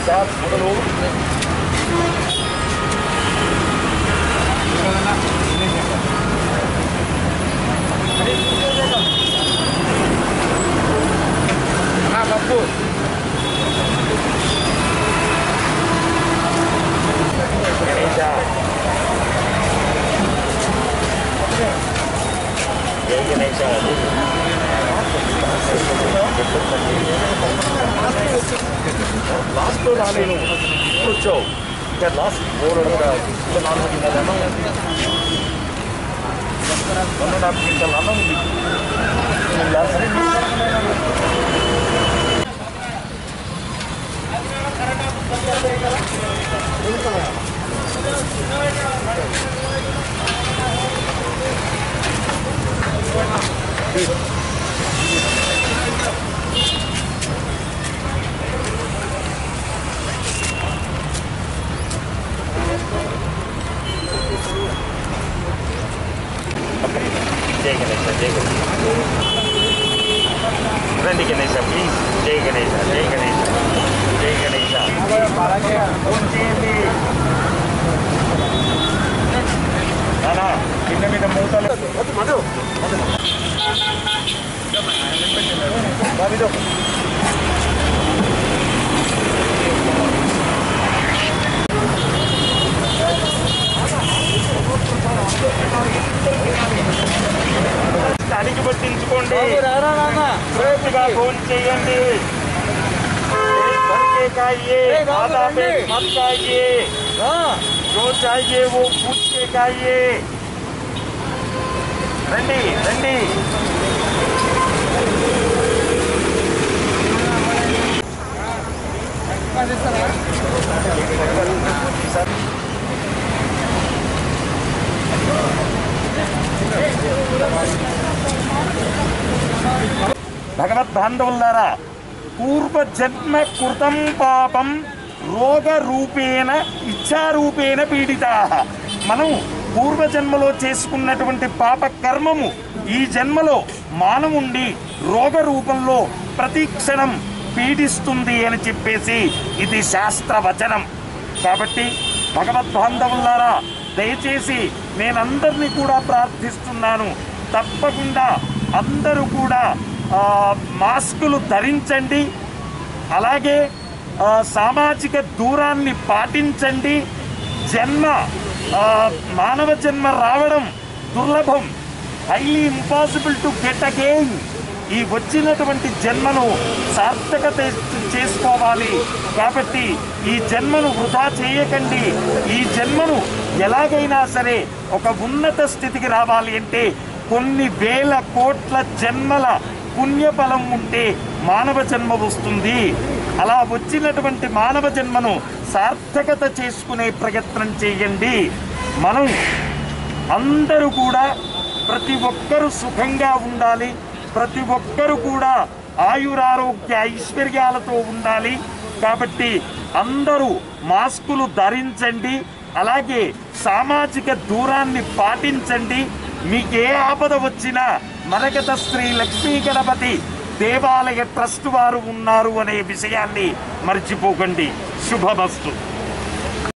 Last రాలేను ఇప్పుడు వచ్చావు ఇంకా లాస్ట్ బోర్ నాలుగు కింటాల అన్నం మొన్న 4 క్వింటాల అన్నం ఉంది जय गणेश जय गणेश రండి గణేష ప్లీజ్ జై గణేష జై గణేష జై గణేష నానా కింద మీద మూతలు దానికి పట్టించుకోండి పూర్తిగా ఫోన్ చేయండి आधा पेट मत खाइए जो चाहिए वो पूछ के खाइए रंडी रंडी भगवत बांधवुलारा पूर्व जन्म कृतं पापं रोग रूपेण इच्छा रूपेण पीडिताः మనం పూర్వ జన్మలో చేసుకున్నటువంటి పాప కర్మము ఈ జన్మలో మానవుండి రోగ రూపంలో ప్రతిక్షణం పీడిస్తుంది అని చెప్పేసి ఇది శాస్త్ర వచనం కాబట్టి భగవద్ బాంధవులారా దయచేసి నేనందరినీ కూడా ప్రార్థిస్తున్నాను తప్పకుండా అందరూ కూడా మాస్కులు ధరించండి అలాగే సామాజిక దూరాన్ని పాటించండి జన్మ మానవ జన్మ రావడం దుర్లభం highly impossible to get again ఈ వచ్చినటువంటి జన్మను సార్థకత చేసుకోవాలి కాబట్టి ఈ జన్మను వృధా చేయకండి ఈ జన్మను ఎలాగైనా సరే ఒక ఉన్నత స్థితికి రావాలి అంటే కొన్ని వేల కోట్ల జన్మల పుణ్యఫలం ఉంటే మానవ జన్మ వస్తుంది అలా వచ్చినటువంటి మానవ జన్మను సార్థకత చేసుకునే ప్రయత్నం చేయండి మనం అందరూ కూడా ప్రతి ఒక్కరూ సుఖంగా ఉండాలి ప్రతి ఒక్కరూ కూడా ఆయురారోగ్య ఐశ్వర్యాలతో ఉండాలి కాబట్టి అందరూ మాస్కులు ధరించండి అలాగే సామాజిక దూరాన్ని పాటించండి మీకు ఏ ఆపద వచ్చినా మరకత శ్రీ లక్ష్మీ గణపతి దేవాలయ ట్రస్ట్ వారు ఉన్నారు అనే విషయాన్ని మర్చిపోకండి శుభమస్తు।